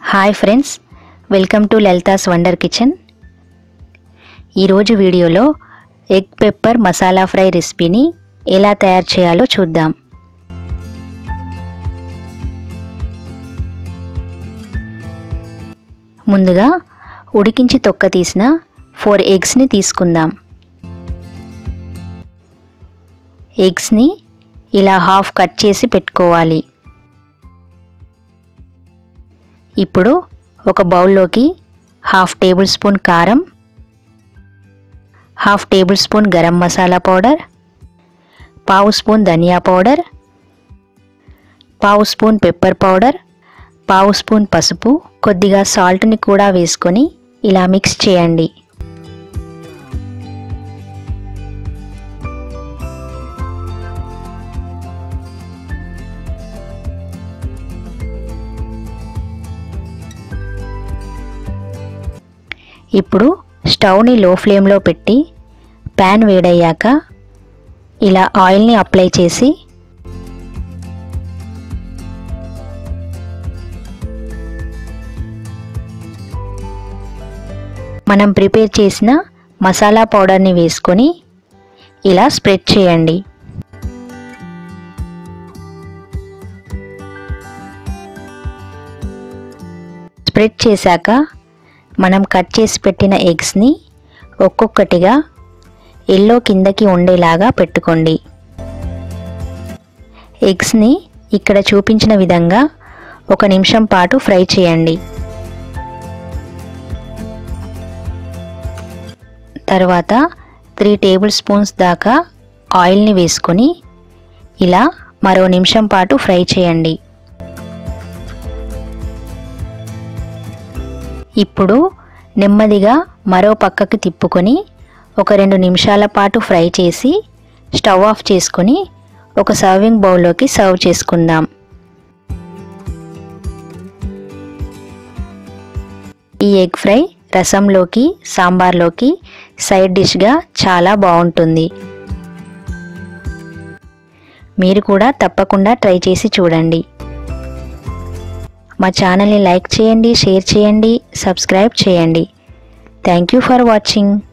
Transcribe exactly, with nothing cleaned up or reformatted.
Hi friends, welcome to Lalitha's wonder kitchen. ఈరోజు వీడియోలో egg pepper masala fry రెసిపీని ఎలా తయారు చేయాలో చూద్దాం. ముందుగా ఉడికించి తొక్క తీసిన ఫోర్ ఎగ్స్ని తీసుకుందాం. ఎగ్స్ని ఇలా హాఫ్ కట్ చేసి పెట్టుకోవాలి. ఇప్పుడు ఒక బౌల్లోకి హాఫ్ టేబుల్ స్పూన్ కారం, half tablespoon garam masala powder, పావు స్పూన్ ధనియా పౌడర్, పావు స్పూన్ పెప్పర్ పౌడర్, పావు స్పూన్ పసుపు, కొద్దిగా సాల్ట్ని కూడా వేసుకొని ఇలా మిక్స్ చేయండి. ఇప్పుడు స్టవ్ని లో ఫ్లేమ్లో పెట్టి ప్యాన్ వేడయ్యాక ఇలా ఆయిల్ని అప్లై చేసి మనం ప్రిపేర్ చేసిన మసాలా పౌడర్ని వేసుకొని ఇలా స్ప్రెడ్ చేయండి. స్ప్రెడ్ చేశాక మనం కట్ చేసి పెట్టిన ఎగ్స్ని ఒక్కొక్కటిగా ఎల్లో కిందకి ఉండేలాగా పెట్టుకోండి. ఎగ్స్ని ఇక్కడ చూపించిన విధంగా ఒక నిమిషం పాటు ఫ్రై చేయండి. తర్వాత త్రీ టేబుల్ స్పూన్స్ దాకా ఆయిల్ని వేసుకొని ఇలా మరో నిమిషం పాటు ఫ్రై చేయండి. ఇప్పుడు నెమ్మదిగా మరో పక్కకి తిప్పుకొని ఒక రెండు నిమిషాల పాటు ఫ్రై చేసి స్టవ్ ఆఫ్ చేసుకొని ఒక సర్వింగ్ బౌల్లోకి సర్వ్ చేసుకుందాం. ఈ ఎగ్ ఫ్రై రసంలోకి, సాంబార్లోకి సైడ్ డిష్గా చాలా బాగుంటుంది. మీరు కూడా తప్పకుండా ట్రై చేసి చూడండి. మా ఛానల్ని లైక్ చేయండి, షేర్ చేయండి, సబ్స్క్రైబ్ చేయండి. Thank you for watching.